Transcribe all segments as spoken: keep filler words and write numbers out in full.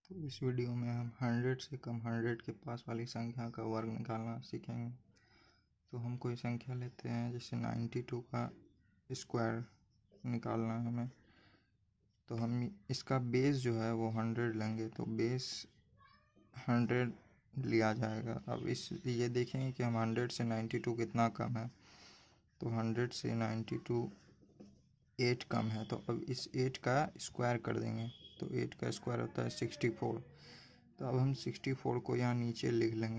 तो इस वीडियो में हम हंड्रेड से कम हंड्रेड के पास वाली संख्या का वर्ग निकालना सीखेंगे। तो हम कोई संख्या लेते हैं, जैसे नाइन्टी टू का स्क्वायर निकालना है हमें। तो हम इसका बेस जो है वो हंड्रेड लेंगे, तो बेस हंड्रेड लिया जाएगा। अब इस ये देखेंगे कि हम हंड्रेड से नाइन्टी टू कितना कम है। तो हंड्रेड से नाइन्टी टू एट कम है, तो अब इस एट का स्क्वायर कर देंगे। तो एट का स्क्वायर होता है सिक्सटी फोर। तो अब हम सिक्सटी फोर को यहाँ नीचे लिख लेंगे।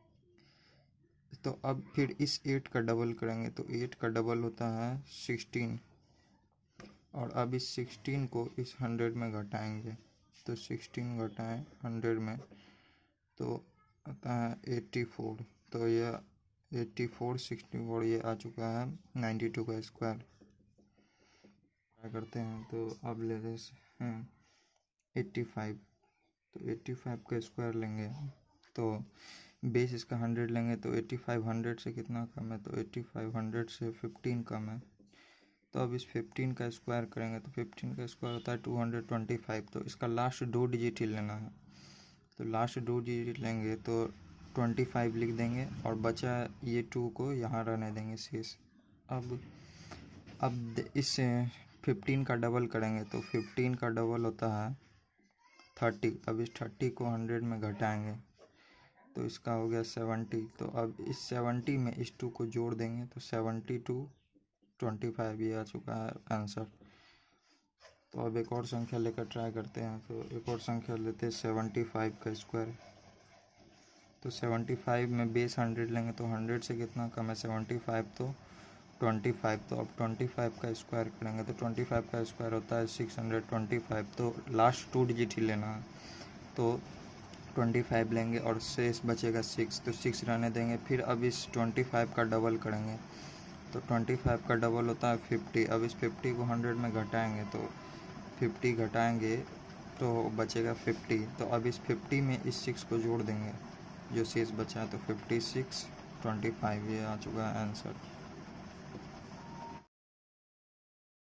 तो अब फिर इस एट का डबल करेंगे, तो एट का डबल होता है सिक्सटीन। और अब इस सिक्सटीन को इस हंड्रेड में घटाएंगे। तो सिक्सटीन घटाएं हंड्रेड में तो आता है एट्टी फोर। तो यह एट्टी फोर सिक्सटी फोर ये आ चुका है नाइन्टी टू का स्क्वायर। करते हैं तो अब लेते हैं एट्टी फाइव। तो एट्टी फाइव का स्क्वायर लेंगे, तो बेस इसका हंड्रेड लेंगे। तो एट्टी फाइव हंड्रेड से कितना कम है, तो एट्टी फाइव हंड्रेड से फिफ्टीन कम है। तो अब इस फिफ्टीन का स्क्वायर करेंगे, तो फिफ्टीन का स्क्वायर होता है टू हंड्रेड ट्वेंटी फाइव। तो इसका लास्ट दो डिजिट ही लेना है। तो लास्ट दो डिजिट लेंगे तो ट्वेंटी फाइव लिख देंगे और बचा ये टू को यहाँ रहने देंगे शेष। अब अब इस फिफ्टीन का डबल करेंगे, तो फिफ्टीन का डबल होता है थर्टी। अब इस थर्टी को हंड्रेड में घटाएंगे तो इसका हो गया सेवेंटी। तो अब इस सेवेंटी में इस टू को जोड़ देंगे, तो सेवेंटी टू ट्वेंटी फाइव ये आ चुका है आंसर। तो अब एक और संख्या लेकर ट्राई करते हैं। तो एक और संख्या लेते हैं सेवेंटी फाइव का स्क्वायर। तो सेवेंटी फाइव में बेस हंड्रेड लेंगे, तो हंड्रेड से कितना कम है सेवेंटी फाइव, तो ट्वेंटी फाइव। तो अब ट्वेंटी फाइव का स्क्वायर करेंगे, तो ट्वेंटी फाइव का स्क्वायर होता है सिक्स हंड्रेड ट्वेंटी फाइव। तो लास्ट टू डिजिट ही लेना है। तो ट्वेंटी फाइव लेंगे और शेष बचेगा सिक्स, तो सिक्स रहने देंगे। फिर अब इस ट्वेंटी फाइव का डबल करेंगे, तो ट्वेंटी फाइव का डबल होता है फिफ्टी। अब इस फिफ्टी को हंड्रेड में घटाएंगे, तो फिफ्टी घटाएंगे तो बचेगा फिफ्टी। तो अब इस फिफ्टी में इस सिक्स को जोड़ देंगे जो शेष बचा है, तो फिफ्टी सिक्स ट्वेंटी फाइव ये आ चुका है आंसर।